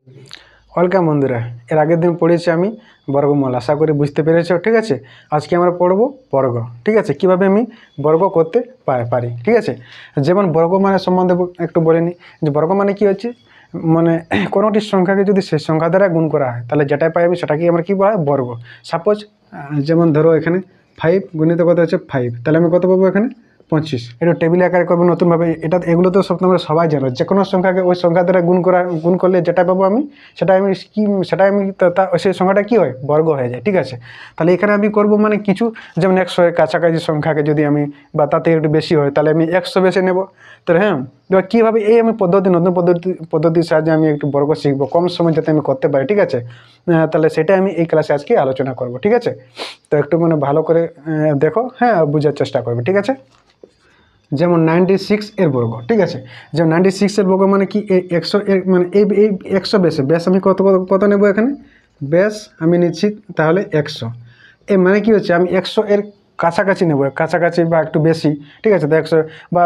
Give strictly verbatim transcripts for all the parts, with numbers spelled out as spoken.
Welcome বন্ধুরা, এর আগের দিন পড়েছি আমি বর্গমূল। আশা করি বুঝতে পেরেছো। ঠিক আছে, আজকে আমরা পড়ব বর্গ। ঠিক আছে, কীভাবে আমি বর্গ করতে পারি। ঠিক আছে, যেমন বর্গ মানে সম্বন্ধে একটু বলে নিই যে বর্গ মানে কী হচ্ছে, মানে কোনোটি সংখ্যাকে যদি সেই সংখ্যা দ্বারা গুণ করা হয় তাহলে যেটাই পাই আমি সেটাকে আমরা কী বলা হয় বর্গ। সাপোজ যেমন ধরো এখানে ফাইভ গুণিত কত হচ্ছে ফাইভ, তাহলে আমি কত পাবো এখানে পঁচিশ। এটা টেবিল আকারে করবো নতুনভাবে। এটা এগুলো তো সব তোমরা সবাই জানো, যে কোনো সংখ্যাকে ওই সংখ্যা দ্বারা গুণ করা গুণ করলে যেটা পাবো আমি সেটা আমি কি সেটা আমি সেই সংখ্যাটা কী হয় বর্গ হয়ে যায়। ঠিক আছে, তাহলে এখানে আমি করব মানে কিছু, যেমন একশো এর কাছাকাছি সংখ্যাকে যদি আমি বা তাতে একটু বেশি হয় তাহলে আমি একশো বেছে নেব। তাহলে হ্যাঁ, এবার কীভাবে এই আমি পদ্ধতি নতুন পদ্ধতি পদ্ধতির সাহায্যে আমি একটু বর্গ শিখবো কম সময় যাতে আমি করতে পারি। ঠিক আছে, তাহলে সেটাই আমি এই ক্লাসে আজকে আলোচনা করব। ঠিক আছে, তো একটু মানে ভালো করে দেখো, হ্যাঁ বোঝার চেষ্টা করবে। ঠিক আছে, যেমন নাইনটি সিক্স এর বর্গ। ঠিক আছে, যেমন নাইনটি সিক্স এর বর্গ মানে কি একশো এর মানে এই এই একশো বেসে ব্যাস আমি কত কত কত নেবো এখানে ব্যাস আমি নিচ্ছি তাহলে একশো। এ মানে কি হচ্ছে আমি একশো এর কাছাকাছি নেবো, কাছাকাছি বা একটু বেশি। ঠিক আছে, তো একশো বা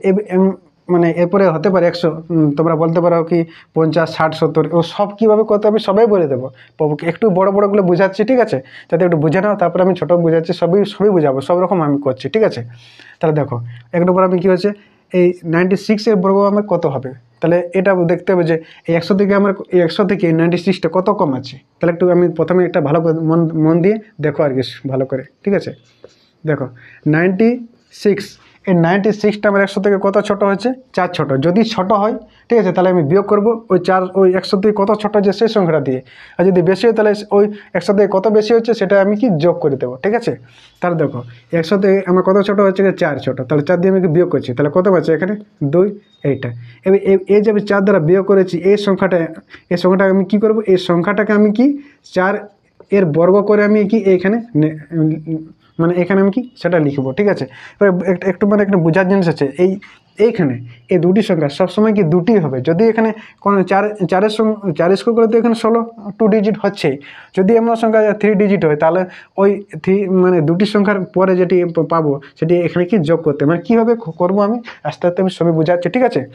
মানে এরপরে হতে পারে একশো, তোমরা বলতে পারো কি পঞ্চাশ ষাট সত্তর, ও সব কীভাবে করতে হবে সবাই বলে দেবো। একটু বড় বড়গুলো বোঝাচ্ছি। ঠিক আছে, যাতে একটু বুঝে নাও, তারপরে আমি ছোটো বোঝাচ্ছি, সবই সবই বোঝাবো, সব রকম আমি করছি। ঠিক আছে, তাহলে দেখো একটু পর আমি কী হচ্ছে এই নাইনটি সিক্সের বর্গ আমার কত হবে, তাহলে এটা দেখতে হবে যে এই একশো থেকে আমার এই একশো থেকে নাইনটি সিক্সটা কত কম আছে। তাহলে একটু আমি প্রথমে একটা ভালো মন মন দিয়ে দেখো আর কি ভালো করে। ঠিক আছে, দেখো নাইনটি সিক্স, এই নাইনটি সিক্সটা আমার একশো থেকে কত ছোটো হচ্ছে চার ছোটো। যদি ছোট হয় ঠিক আছে তাহলে আমি বিয়োগ করব ওই চার ওই একশো থেকে কত ছোটো হচ্ছে সেই সংখ্যাটা দিয়ে, আর যদি বেশি হয় তাহলে ওই একশো থেকে কত বেশি হচ্ছে সেটা আমি কি যোগ করে দেবো। ঠিক আছে, তাহলে দেখো একশো থেকে আমার কত ছোটো হচ্ছে চার ছোটো, তাহলে চার দিয়ে আমি বিয়োগ করছি, তাহলে কত পাচ্ছি এখানে দুই। এইটা এবার এই যে আমি চার দ্বারা বিয়োগ করেছি এই সংখ্যাটা, এই সংখ্যাটা আমি কী করবো, এই সংখ্যাটাকে আমি কি চার এর বর্গ করে আমি কি এইখানে মানে এখানে আমি কি সেটা লিখবো। ঠিক আছে, এবার একটু মানে একটা বোঝার জিনিস আছে, এই এইখানে এই দুটি সংখ্যা সবসময় কি দুটি হবে। যদি এখানে কোনো চার চারের সঙ্গে চার স্কোয়ার করে তো এখানে ষোলো টু ডিজিট হচ্ছেই। যদি আমার সংখ্যা থ্রি ডিজিট হয় তাহলে ওই থ্রি মানে দুটি সংখ্যার পরে যেটি পাবো সেটি এখানে কি যোগ করতে, মানে কীভাবে করবো আমি আস্তে আস্তে আমি সবই বোঝাচ্ছি। ঠিক আছে,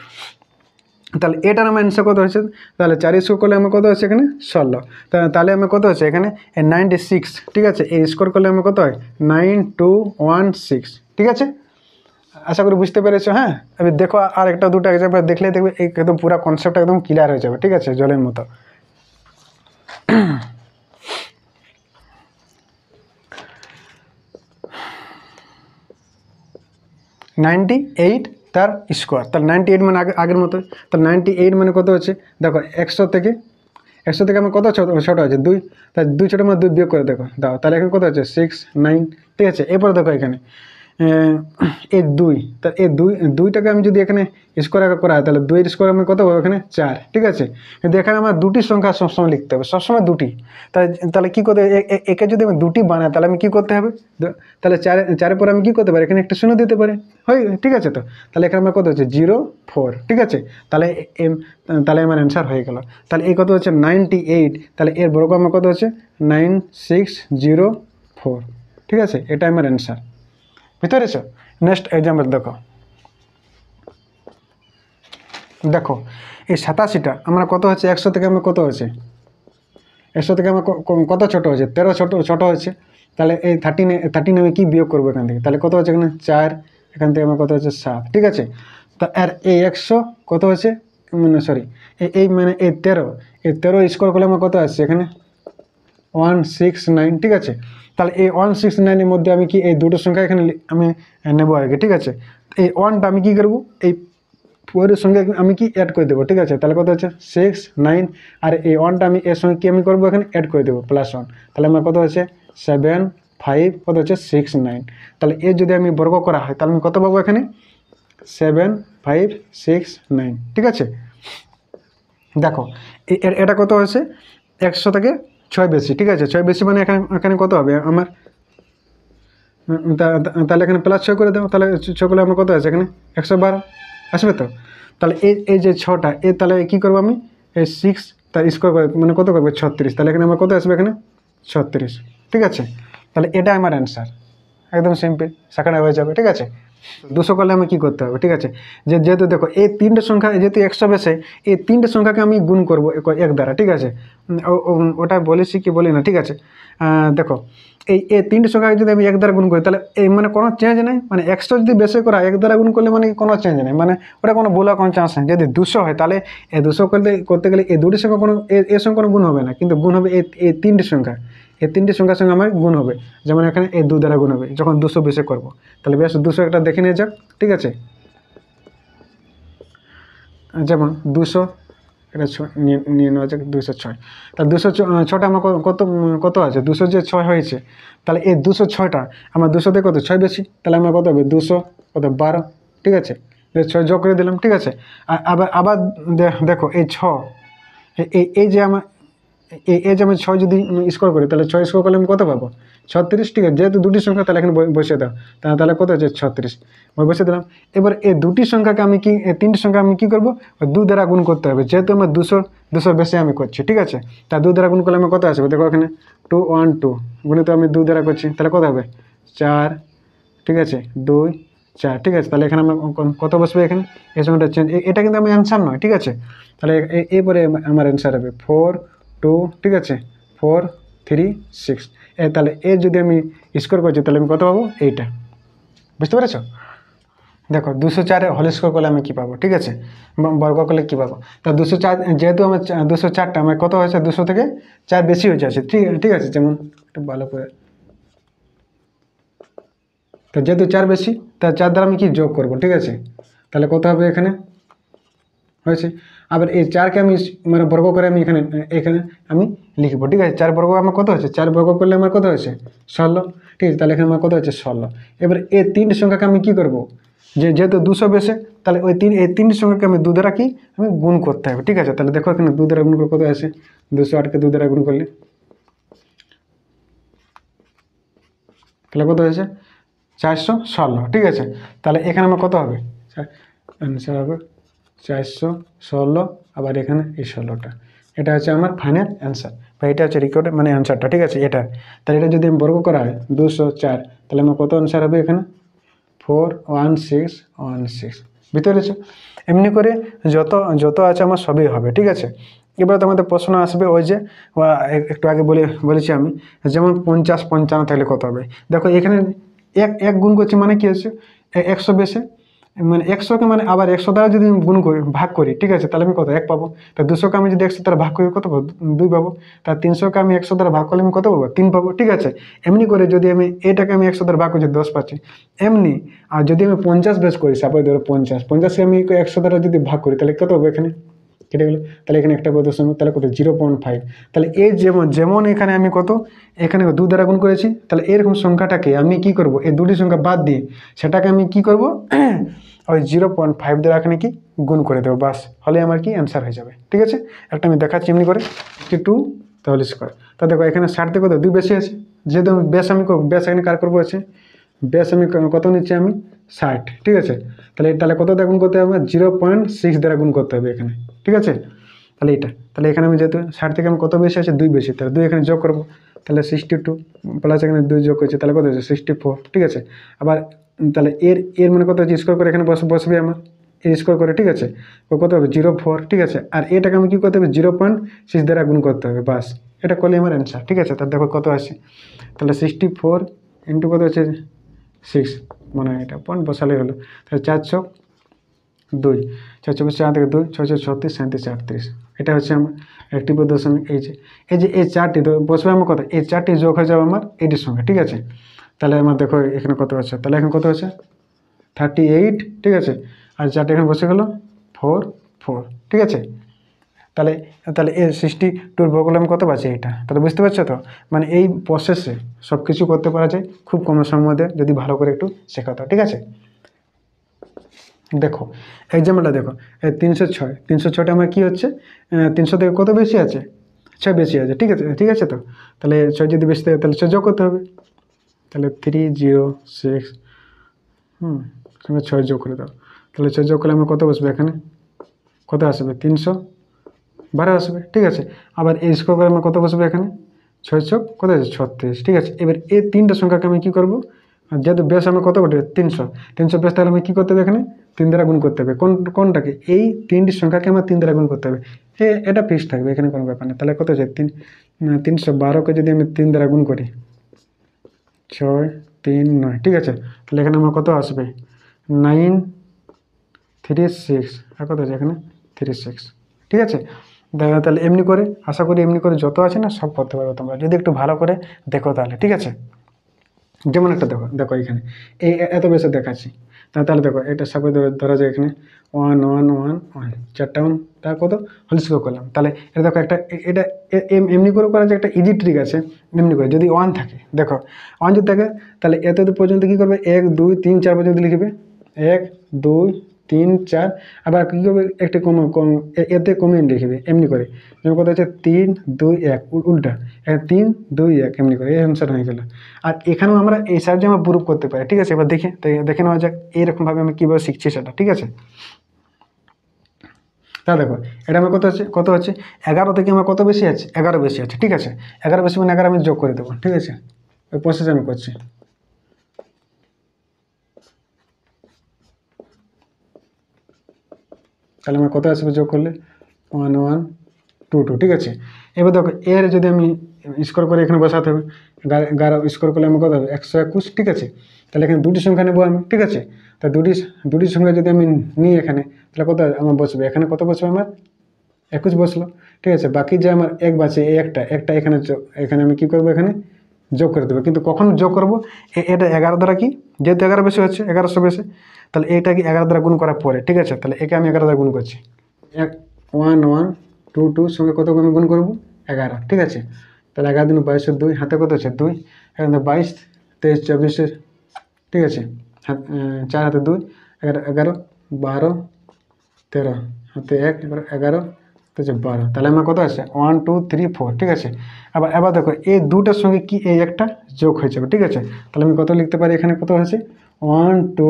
তাহলে এটার আমার অ্যান্সার কত হয়েছে, তাহলে চার স্কোয়ার করলে আমার কত হচ্ছে এখানে ষোলো, তাহলে আমার কত হচ্ছে এখানে নাইনটি সিক্স। ঠিক আছে, এই স্কোয়ার করলে আমার কত হয় নাইন টু ওয়ান সিক্স। ঠিক আছে, আশা করি বুঝতে পেরেছো। হ্যাঁ, এবার দেখো আর একটা দুটো এক্সাম্পল দেখলে দেখবে একদম পুরো কনসেপ্ট একদম ক্লিয়ার হয়ে যাবে। ঠিক আছে, জলের মতো। নাইনটি এইট তার স্কোয়ার, তাহলে নাইনটি এইট মানে আগে আগের মতো, তাহলে নাইনটি এইট মানে কত হচ্ছে দেখো একশো থেকে একশো থেকে আমার কত ছোটো ছোটো আছে দুই, তাহলে দুই ছোটো মানে দুই বিয়োগ করে দেখো দাও, তাহলে এখানে কত হচ্ছে সিক্স নাইন। ঠিক আছে, এরপরে দেখো এখানে এই দুই, তাহলে এই দুই দুইটাকে আমি যদি এখানে স্কোয়ার করা হয় তাহলে দুইয়ের স্কোয়ার আমি কত পাবো এখানে চার। ঠিক আছে, কিন্তু এখানে আমার দুটি সংখ্যা সবসময় লিখতে হবে, সবসময় দুটি। তাহলে তাহলে কী করতে একে যদি আমি দুটি বানাই তাহলে আমি কী করতে হবে, তাহলে চারে চারের পরে আমি কী করতে পারি এখানে একটা শূন্য দিতে পারি, হয়। ঠিক আছে, তো তাহলে এখানে আমার কত হচ্ছে জিরো ফোর। ঠিক আছে, তাহলে এম তাহলে আমার অ্যান্সার হয়ে গেল। তাহলে এই কত হচ্ছে নাইনটি এইট, তাহলে এর বর্গ আমার কত হচ্ছে নাইন সিক্স জিরো ফোর। ঠিক আছে, এটা আমার অ্যান্সার। বুঝতে পেরেছ? নেক্সট এক্সাম্পল দেখো, দেখো এই সাতাশিটা আমার কত হচ্ছে একশো থেকে আমার কত হচ্ছে একশো থেকে আমার কত ছোটো হচ্ছে তেরো ছোটো ছোটো হচ্ছে। তাহলে এই থার্টিনে থার্টিন আমি কী বিয়োগ করবো এখান থেকে, তাহলে কত হচ্ছে এখানে চার, এখান থেকে আমার কত হচ্ছে সাত। ঠিক আছে, তা আর এই একশো কত হচ্ছে মানে সরি এই মানে এই তেরো, এই তেরো স্কোয়ার করলে আমার কত আসছে এখানে ওয়ান সিক্স নাইন। ঠিক আছে, তাহলে এই ওয়ান সিক্স নাইনের মধ্যে আমি কি এই দুটো সংখ্যা এখানে আমি নেবো আগে। ঠিক আছে, এই ওয়ানটা আমি কী করবো এই ফোরের সঙ্গে আমি কি অ্যাড করে দেবো। ঠিক আছে, তাহলে কত হচ্ছে সিক্স নাইন, আর এই ওয়ানটা আমি এর সঙ্গে কী আমি করবো এখানে অ্যাড করে দেবো প্লাস ওয়ান, তাহলে আমার কত হচ্ছে সেভেন ফাইভ কত হচ্ছে সিক্স নাইন। তাহলে এর যদি আমি বর্গ করা হয় তাহলে আমি কত পাবো এখানে সেভেন ফাইভ সিক্স নাইন। ঠিক আছে, দেখো এটা কত হচ্ছে একশো থেকে ছয় বেশি। ঠিক আছে, ছয় বেশি মানে এখানে এখানে কত হবে আমার, তাহলে এখানে প্লাস ছয় করে দেবো, তাহলে ছয় করলে আমার কত আছে এখানে একশো বারো আসবে। তো তাহলে এই এই যে ছটা এ তাহলে কী করবো আমি এই সিক্স তার স্কোয়ার করে মানে কত করবে ছত্রিশ, তাহলে এখানে আমার কত আসবে এখানে ছত্রিশ। ঠিক আছে, তাহলে এটা আমার অ্যান্সার, একদম সিম্পল, সেখানে হয়ে যাবে। ঠিক আছে, দুশো করলে আমি কী করতে হবে, ঠিক আছে, যে যেহেতু দেখো এই তিনটে সংখ্যা যেহেতু একশো বেশে, এই তিনটে সংখ্যাকে আমি গুণ করবো এক দ্বারা, ঠিক আছে, ওটা বলেছি কি বলি না, ঠিক আছে। দেখো এই এই তিনটে সংখ্যাকে যদি আমি এক দ্বারা গুণ করি তাহলে এই মানে কোনো চেঞ্জ নেই, মানে একশো যদি বেশি করা এক দ্বারা গুণ করলে মানে কোনো চেঞ্জ নেই, মানে ওটা কোনো ভুল কোনো চান্স নেই। যদি দুশো হয় তাহলে এই দুশো করতে করতে গেলে এই দুটি সংখ্যা কোনো এর সঙ্গে কোনো গুণ হবে না, কিন্তু গুণ হবে এই এই তিনটি সংখ্যা, এই তিনটি সংখ্যার সঙ্গে আমার গুণ হবে, যেমন এখানে এই দু দ্বারা গুণ হবে যখন দুশো বেশি করবো। তাহলে বেশ দুশো একটা দেখে নিয়ে যাক, ঠিক আছে, যেমন দুশো এটা নিয়ে নেওয়া যাক দুশো ছয়। তাহলে দুশো ছটা আমার কত কত আছে, দুশো যে ছয় হয়েছে, তাহলে এই দুশো ছয়টা আমার দুশোতে কত ছয় বেশি, তাহলে আমার কত হবে দুশো কত বারো, ঠিক আছে, ছয় যোগ করে দিলাম, ঠিক আছে। আর আবার আবার দেখো এই ছ এই এই যে আমার এই এই যে আমি ছয় যদি স্কোর করি তাহলে ছয় স্কোর করলে আমি কত পাবো ছত্রিশ, ঠিক আছে, যেহেতু দুটি সংখ্যা তাহলে এখানে বসিয়ে দাও, তাহলে কত হচ্ছে ছত্রিশ, আমি বসিয়ে দিলাম। এবার এই দুটি সংখ্যাকে আমি কি এই তিনটি সংখ্যা আমি কী করবো, দু দ্বারা গুণ করতে হবে, যেহেতু আমার দুশো দুশো বেশি আমি করছি, ঠিক আছে, তা দু দ্বারা গুণ করলে আমার কত আসবে, দেখো এখানে টু ওয়ান টু গুণে তো আমি দু দ্বারা করছি, তাহলে কত হবে চার, ঠিক আছে, দুই চার, ঠিক আছে, তাহলে এখানে আমার কত বসবে, এখানে এই সংখ্যাটা চেঞ্জ, এটা কিন্তু আমার অ্যান্সার নয়, ঠিক আছে, তাহলে এরপরে আমার অ্যান্সার হবে ফোর টু, ঠিক আছে, ফোর থ্রি সিক্স। এ তাহলে এর যদি আমি স্কোর করছি তাহলে আমি কত পাবো, এইটা, বুঝতে পেরেছ। দেখো দুশো চারে হোল স্কোর করলে আমি কী পাবো, ঠিক আছে, বর্গ করলে কী পাবো, তা দুশো চার যেহেতু আমার দুশো চারটা আমার কত হয়েছে, দুশো থেকে চার বেশি হয়ে যাচ্ছে, ঠিক ঠিক আছে, যেমন একটু ভালো করে, তো যেহেতু চার বেশি তা চার দ্বারা আমি কি যোগ করবো, ঠিক আছে, তাহলে কত হবে এখানে হয়েছে। আবার এই চারকে আমি মানে বর্গ করে আমি এখানে এখানে আমি লিখবো, ঠিক আছে, চার বর্গ আমার কত হয়েছে, চার বর্গ করলে আমার কত হয়েছে ষোলো, ঠিক আছে, তাহলে এখানে আমার কত হচ্ছে ষোলো। এবার এই তিনটি সংখ্যাকে আমি কি করব, যে যেহেতু দুশো বেশি তাহলে ওই তিন এই তিনটি সংখ্যাকে আমি দু দ্বারা কি আমি গুণ করতে হবে, ঠিক আছে, তাহলে দেখো এখানে দু দ্বারা গুণ করে কত আছে, দুশো আটকে দু দ্বারা গুণ করলে তাহলে কত হয়েছে চারশো ষোলো, ঠিক আছে, তাহলে এখানে আমার কত হবে, অ্যান্সার হবে চারশো ষোলো, আবার এখানে এই ষোলোটা, এটা হচ্ছে আমার ফাইনাল অ্যান্সার, বা এটা হচ্ছে রেকর্ডের মানে অ্যান্সারটা, ঠিক আছে, এটা তাহলে এটা যদি আমি বর্গ করা হয় দুশো চার তাহলে আমার কত অ্যান্সার হবে এখানে four one six one six, বুঝতে পেরেছো। এমনি করে যত যত আছে আমার সবই হবে, ঠিক আছে। এবার তোমাদের প্রশ্ন আসবে ওই যে একটু আগে বলে বলেছি আমি, যেমন পঞ্চাশ পঞ্চান্ন থাকলে কত হবে, দেখো এখানে এক এক গুণ করছি মানে কি হচ্ছে একশো বেশি, মানে একশোকে মানে আবার একশো দ্বারা যদি গুণ করি ভাগ করি, ঠিক আছে, তাহলে আমি কত এক পাবো, তা দুশোকে আমি যদি একশো দ্বারা ভাগ করি কত পাবো দুই পাবো, তা তিনশোকে আমি একশো দ্বারা ভাগ করলে আমি কত পাবো তিন পাবো, ঠিক আছে। এমনি করে যদি আমি এটাকে আমি একশো দ্বারা ভাগ করছি দশ পাচ্ছি, এমনি আর যদি আমি পঞ্চাশ বেশ করি সাপোজ ধরো পঞ্চাশ পঞ্চাশকে আমি একশো দ্বারা যদি ভাগ করি তাহলে কত হবে এখানে কেটে গেলো, তাহলে এখানে একটা কত সময় তাহলে কত জিরো পয়েন্ট ফাইভ, তাহলে এই যেমন যেমন এখানে আমি কত এখানে দু দ্বারা গুণ করেছি, তাহলে এরকম সংখ্যাটাকে আমি কি করব এই দুটি সংখ্যা বাদ দিয়ে সেটাকে আমি কি করব ওই জিরো পয়েন্ট ফাইভ দ্বারা এখানে কি গুণ করে দেবো, বাস হলে আমার কি অ্যান্সার হয়ে যাবে, ঠিক আছে। একটা আমি দেখাচ্ছি এমনি করে টু তাহলে স্কোয়ার, তা দেখো এখানে ষাট থেকে কত দুই বেশি আছে, যেহেতু আমি বেশ আমি বেশ এখানে কার করবো আছে বেশ আমি কত নিচ্ছি আমি ষাট, ঠিক আছে, তাহলে তাহলে কত দ্বারা গুণ করতে হবে জিরো পয়েন্ট সিক্স দ্বারা গুণ করতে হবে এখানে, ঠিক আছে, তাহলে এটা তাহলে এখানে আমি যেহেতু ষাট থেকে আমি কত বেশি আছে দুই বেশি, তাহলে দুই এখানে যোগ করবো, তাহলে সিক্সটি টু প্লাস এখানে দুই যোগ করছে তাহলে কত হচ্ছে সিক্সটি ফোর, ঠিক আছে। আবার তাহলে এর এর মানে কত হচ্ছে স্কোর করে এখানে বস বসবে আমার এর স্কোর করে, ঠিক আছে, কত হবে জিরো ফোর, ঠিক আছে, আর এটাকে আমি কী করতে হবে জিরো পয়েন্ট সিক্স দ্বারা গুণ করতে হবে, বাস এটা করলে আমার অ্যান্সার, ঠিক আছে। তার দেখো কত আছে, তাহলে সিক্সটি ফোর ইন্টু কত হচ্ছে সিক্স মানে এটা পয়েন্ট বসালে হলো, তাহলে চারশো দুই চার চব্বিশ চার থেকে দুই ছয়শো ছত্রিশ সাঁত্রিশ আটত্রিশ, এটা হচ্ছে আমার একটি দশমিক এই যে এই যে এই চারটি বসবে আমার কত এই চারটি যোগ হয়ে যাবে আমার এইটির সঙ্গে, ঠিক আছে, তাহলে আমার দেখো এখানে কত আছে, তাহলে এখন কত আছে থার্টি এইট, ঠিক আছে, আর চারটি এখানে বসে গেল ফোর ফোর, ঠিক আছে। তাহলে তাহলে এই সিক্সটি টুর বর্গলে আমি কত পাচ্ছি এইটা, তাহলে বুঝতে পারছো তো, মানে এই প্রসেসে সব কিছু করতে পারা যায় খুব কম সময়ের মধ্যে যদি ভালো করে একটু শেখাতো, ঠিক আছে। দেখো এক্সাম্পলটা দেখো এই তিনশো ছয় তিনশো ছয়টা আমার কী হচ্ছে তিনশো থেকে কত বেশি আছে ছয় বেশি আছে, ঠিক আছে, ঠিক আছে, তো তাহলে ছয় যদি বেশি থাকে তাহলে ছয় যোগ করতে হবে, তাহলে থ্রি জিরো সিক্স হুম ছয় যোগ করে দাও, তাহলে ছয় যোগ করলে আমার কত বসবে এখানে কত আসবে তিনশো বারো আসবে, ঠিক আছে। আবার এই স্কোর করে আমার কত বসবে এখানে ছয় চোখ কত আছে ছত্রিশ, ঠিক আছে। এবার এই তিনটা সংখ্যাকে আমি কী করবো যেহেতু বেশ আমার কত বটে তিনশো, তিনশো বেশ, তাহলে আমি কী করতে হবে এখানে তিন দ্বারা গুণ করতে হবে। কোন কোনটাকে এই তিনটি সংখ্যাকে আমার তিন দ্বারা গুণ করতে হবে। এ এটা ফিক্স থাকবে, এখানে কোনো ব্যাপার নেই। তাহলে কত হচ্ছে তিন তিনশো বারোকে যদি আমি তিন দ্বারা গুণ করি ছয় তিন নয়, ঠিক আছে। তাহলে এখানে আমার কত আসবে নাইন থ্রি সিক্স, আর কত আছে এখানে থ্রি সিক্স, ঠিক আছে। তাহলে এমনি করে আশা করি এমনি করে যত আছে না সব করতে পারবে তোমরা, যদি একটু ভালো করে দেখো তাহলে, ঠিক আছে। যেমন একটা দেখো দেখো এখানে এই এত বেশি দেখাচ্ছি, তাহলে দেখো এটা সবাই ধরা যায় এখানে ওয়ান ওয়ান ওয়ান ওয়ান, চারটা ওয়ান, তার কত হোল স্কোয়ার করলাম। তাহলে এটা দেখো একটা এটা এমনি করে করা যে একটা ইজি ট্রিক আছে। এমনি করে যদি ওয়ান থাকে, দেখো ওয়ান যদি থাকে তাহলে এত পর্যন্ত কী করবে এক দুই তিন চার পর্যন্ত লিখবে, এক দুই তিন চার, আবার কী করবে একটা কম কম এতে কমিয়ে লিখবে এমনি করে। যেমন কথা হচ্ছে তিন দুই এক উল্টা, তিন দুই এক এমনি করে, এই অ্যান্সার হয়ে গেল। আর এখানেও আমরা এই সাহায্যে আমরা প্রুফ করতে পারি, ঠিক আছে। এবার দেখে দেখে নেওয়া যাক এইরকমভাবে আমি কীভাবে শিখছি সেটা, ঠিক আছে। তা দেখো এটা আমার কত আছে কত হচ্ছে এগারো থেকে আমার কত বেশি আছে এগারো বেশি আছে, ঠিক আছে। এগারো বেশি মানে এগারো আমি যোগ করে দেবো, ঠিক আছে। ওই প্রসেস আমি করছি। তাহলে আমার কত আসবে যোগ করলে ওয়ান ওয়ান টু টু, ঠিক আছে। এবার দেখো এর যদি আমি স্কোর করে এখানে বসাতে হবে, এগারো স্কোর করলে আমার কত হবে একশো একুশ, ঠিক আছে। তাহলে এখানে দুটি সংখ্যা নেবো আমি, ঠিক আছে। তা দুটি দুটি সংখ্যা যদি আমি নিই এখানে, তাহলে কত আমার বসবে এখানে কত বসবে আমার একুশ বসলো, ঠিক আছে। বাকি যে আমার এক বাঁচে এই একটা একটা এখানে এখানে আমি কী করবো এখানে যোগ করে দেবো। কিন্তু কখন যোগ করবো এটা এগারো দ্বারা কি, যেহেতু এগারো বেশি হচ্ছে এগারোশো বেশি, তাহলে এইটা কি এগারো দ্বারা গুণ করার পরে, ঠিক আছে। তাহলে একে আমি এগারো দ্বারা গুণ করছি, এক ওয়ান ওয়ান টু টু সঙ্গে কত আমি গুণ করবো এগারো, ঠিক আছে। তাহলে এগারো দিন বাইশের দুই, হাতে কত আছে দুই, এখানে বাইশ তেইশ চব্বিশের, ঠিক আছে। চার হাতে দুই, এগারো এগারো বারো তেরো হাতে এক, এগারো এগারো হচ্ছে বারো। তাহলে আমার কত আছে ওয়ান টু থ্রি ফোর, ঠিক আছে। আবার এবার দেখো এই দুটার সঙ্গে কি এই একটা যোগ হয়ে যাবে, ঠিক আছে। তাহলে আমি কত লিখতে পারি এখানে কত আছে one two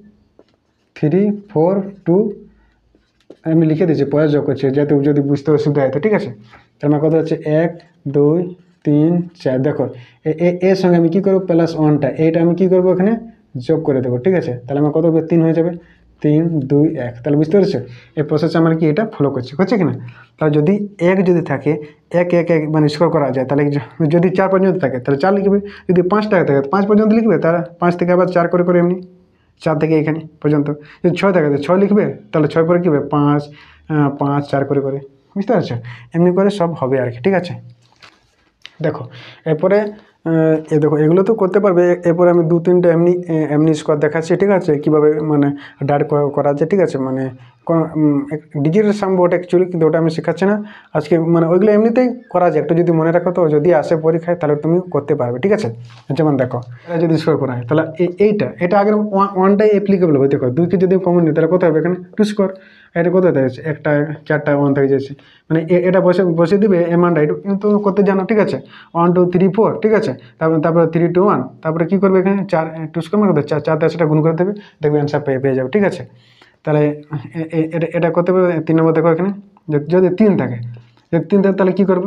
three four two, আমি লিখে দিচ্ছি পরে যোগ করছি যাতে যদি বুঝতে অসুবিধা হয় তো, ঠিক আছে। তাহলে আমার কত হচ্ছে এক দুই তিন চার, দেখো এর সঙ্গে আমি কী করবো প্লাস ওয়ানটা এইটা আমি কী করবো এখানে যোগ করে দেবো, ঠিক আছে। তাহলে আমার কত হবে তিন হয়ে যাবে, তিন দুই এক। তাহলে বুঝতে পেরেছো এই প্রসেসে আমার কি এটা ফলো করছে হচ্ছে কি না। তাহলে যদি এক যদি থাকে এক এক এক মানে স্কোর করা যায়, তাহলে যদি চার পর্যন্ত থাকে তাহলে চার লিখবে, যদি পাঁচ টাকা থাকে পাঁচ পর্যন্ত লিখবে, তারা পাঁচ থেকে আবার চার করে করে এমনি চার থেকে এখানে পর্যন্ত। যদি ছয় থাকে ছয় লিখবে, তাহলে ছয় পরে কী হবে পাঁচ পাঁচ চার করে করে, বুঝতে পারছো। এমনি করে সব হবে আর কি, ঠিক আছে। দেখো এরপরে এ দেখো এগুলো তো করতে পারবে। এরপরে আমি দু তিনটা এমনি এমনি স্কোয়ার দেখাচ্ছি, ঠিক আছে, কীভাবে মানে ডায়েট করা যায়, ঠিক আছে। মানে ডিজিটাল সাম বোর্ড অ্যাকচুয়ালি, কিন্তু ওটা আমি শেখাচ্ছি না আজকে, মানে ওইগুলো এমনিতেই করা যায়। একটু যদি মনে রাখো তো যদি আসে পরীক্ষায় তাহলে তুমি করতে পারবে, ঠিক আছে। যেমন দেখো এটা যদি স্কোয়ার করা হয় তাহলে এইটা এটা আগের ওয়ানটাই অ্যাপ্লিকেবল হবে। দেখো দুইকে যদি কমন নিই তাহলে কত হবে এখানে টু স্কোয়ার, এটা কত থাকছে একটা চারটা ওয়ান থেকে যাচ্ছে, মানে এটা বসে বসে দিবে এমানটা এটা কিন্তু করতে জানো, ঠিক আছে। ওয়ান টু থ্রি ফোর, ঠিক আছে। তারপরে তারপরে থ্রি টু ওয়ান, তারপরে কী করবে এখানে চার টু স্কোয়ার মানে চার চার দশটা গুণ করে দেবে, দেখবে অ্যান্সার পেয়ে পেয়ে যাবে, ঠিক আছে। তাহলে এটা এটা করতে হবে তিন নম্বর। দেখো এখানে যদি তিন থাকে, যদি তিন থাকে তাহলে কী করবে,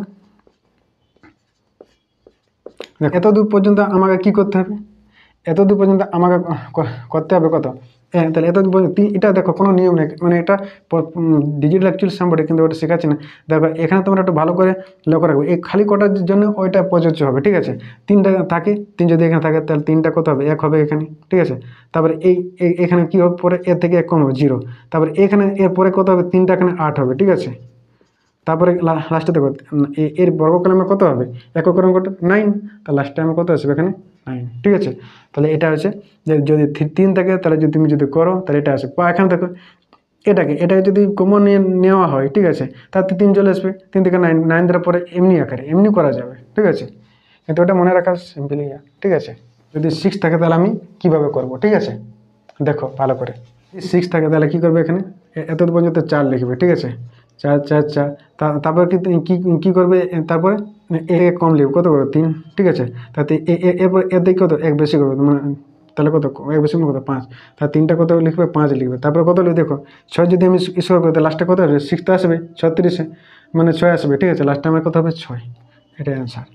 এত দূর পর্যন্ত আমাকে কী করতে হবে, এত দূর পর্যন্ত আমাকে করতে হবে কত, হ্যাঁ। তাহলে এত এটা দেখো কোনো নিয়ম নেই, মানে এটা ডিজিটাল অ্যাকচুয়ালি সামবটে কিন্তু ওটা শেখাচ্ছি না। দেখো এখানে তোমরা একটু ভালো করে লক্ষ্য রাখবে, এই খালি কটার জন্য ওইটা প্রযোজ্য হবে, ঠিক আছে। তিনটা থাকে, তিন যদি এখানে থাকে তাহলে তিনটা কত হবে এক হবে এখানে, ঠিক আছে। তারপরে এই এখানে কী হবে পরে এর থেকে এক কম হবে জিরো, তারপরে এখানে এর পরে কত হবে তিনটা এখানে আট হবে, ঠিক আছে। তারপরে লাস্টে দেখো এর বর্গকলমে কত হবে এককরণ কত নাইন, তার লাস্টে আমার কত আসবে এখানে নাইন, ঠিক আছে। তাহলে এটা হচ্ছে যে যদি তিন থাকে তাহলে যদি তুমি যদি করো তাহলে এটা আসবে। বা এখানে দেখো এটাকে এটাকে যদি কমন নিয়ে নেওয়া হয়, ঠিক আছে, তার তিন চলে আসবে, তিন থেকে নাইন নাইন দেওয়ার পরে এমনি আকারে এমনি করা যাবে, ঠিক আছে। কিন্তু ওটা মনে রাখা সিম্পলি, ঠিক আছে। যদি সিক্স থাকে তাহলে আমি কীভাবে করব, ঠিক আছে। দেখো ভালো করে সিক্স থাকে তাহলে কী করবে এখানে এত পর্যন্ত চার লিখবে, ঠিক আছে। চার চার চার তারপর কি কী করবে তারপরে এক কম লিখবে কত করবে তিন, ঠিক আছে। তাতে এরপর এর দিকে কত এক বেশি করবে, মানে তাহলে কত এক বেশি কত পাঁচ, তার তিনটা কত লিখবে পাঁচ লিখবে। তারপরে কত লিখবে দেখো ছয় যদি আমি স্কোয়ার করি তাহলে লাস্টে কত আসবে সিক্স তো আসবে ছত্রিশে, মানে ছয় আসবে, ঠিক আছে। লাস্টে আমার কত হবে ছয়, এটাই অ্যান্সার।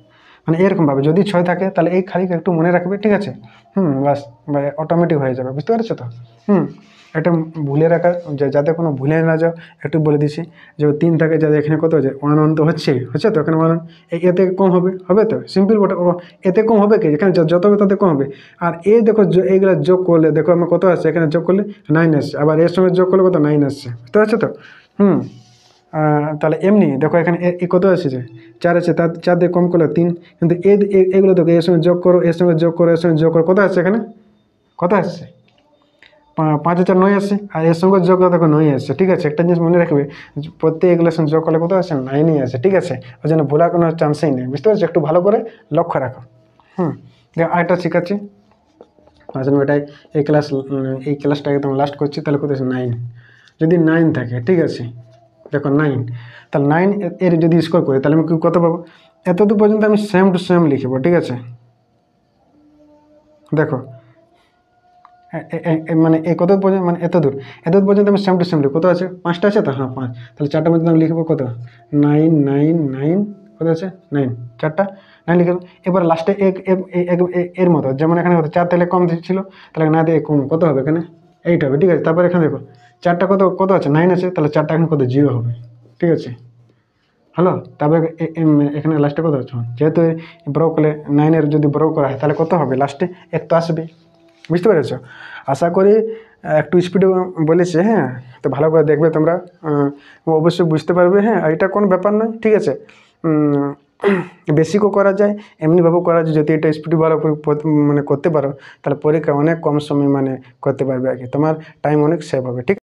মানে এরকমভাবে যদি ছয় থাকে তাহলে এই খালি একটু মনে রাখবে, ঠিক আছে। হুম বাস অটোমেটিক হয়ে যাবে, বুঝতে পারছো তো। হুম এটা ভুলে রাখা যাতে কোনো ভুলে না যাও, একটু বলে দিচ্ছি। যে তিন থাকে যাতে এখানে কত হচ্ছে ওয়ান ওয়ান তো হচ্ছে হচ্ছে তো এখানে ওয়ান এতে কম হবে হবে তো সিম্পল বটে। ও এতে কম হবে কি, এখানে যত হবে তাতে কম হবে। আর এই দেখো এইগুলো যোগ করলে দেখো আমার কত আসছে, এখানে যোগ করলে নাইন আসছে, আবার এর সঙ্গে যোগ করলে কত নাইন আসছে, বুঝতে পারছো তো। হুম তাহলে এমনি দেখো এখানে এ কত আসছে চার আছে, তার চার দিয়ে কম করলে তিন, কিন্তু এগুলো দেখো এর সঙ্গে যোগ করো এর সঙ্গে যোগ করো এর সঙ্গে যোগ করো কত আসছে এখানে কত আসছে পাঁচ হাজার নয় আসছে, আর এর সঙ্গে যোগ দেখো নয় আসছে, ঠিক আছে। একটা জিনিস মনে রাখবে প্রত্যেক এগুলোর সঙ্গে যোগ করলে কত আসছে নাইনই আসে, ঠিক আছে। ওই জন্য ভোলা কোনো চান্সই নেই, বুঝতে পারছো, একটু ভালো করে লক্ষ্য রাখো। হুম দেখো আরেকটা শিখাচ্ছি আসলে এটাই এই ক্লাস এই ক্লাসটা একদম লাস্ট করছি। তাহলে কত আছে নাইন, যদি নাইন থাকে ঠিক আছে দেখো নাইন, তাহলে নাইন এর যদি স্কোর করি তাহলে আমি কত পাবো, এতদূর পর্যন্ত আমি সেম টু সেম লিখবো, ঠিক আছে। দেখো মানে এই কত পর্যন্ত মানে এত দূর এত দূর পর্যন্ত আমি সেম টু সেম লিখব, কত আছে পাঁচটা আছে তো, হ্যাঁ পাঁচ, তাহলে চারটা পর্যন্ত আমি লিখবো কত নাইন নাইন নাইন কত আছে নাইন, চারটা নাইন লিখলাম। এবার লাস্টে এক এর মতো যেমন এখানে কত চার তাহলে কম ছিল, তাহলে না দিয়ে কম কত হবে এখানে এইট হবে, ঠিক আছে। তারপর এখানে দেখো চারটা কত কত আছে নাইন আছে, তাহলে চারটা এখানে কত জিরো হবে, ঠিক আছে। হ্যালো তারপরে এখানে লাস্টে কত আছে, যেহেতু ব্রো করলে নাইনের যদি ব্রো করা হয় তাহলে কত হবে লাস্টে এক তো আসবে, বুঝতে পেরেছো। আশা করি একটু স্পিডে বলেছে, হ্যাঁ তো ভালো করে দেখবে তোমরা, অবশ্যই বুঝতে পারবে। হ্যাঁ এটা কোনো ব্যাপার নয়, ঠিক আছে। বেসিকও করা যায় এমনিভাবেও করা যায়, যদি এটা স্পিড ভালো মানে করতে পারো তাহলে পরীক্ষা অনেক কম সময় মানে করতে পারবে আর কি, তোমার টাইম অনেক সেভ হবে, ঠিক।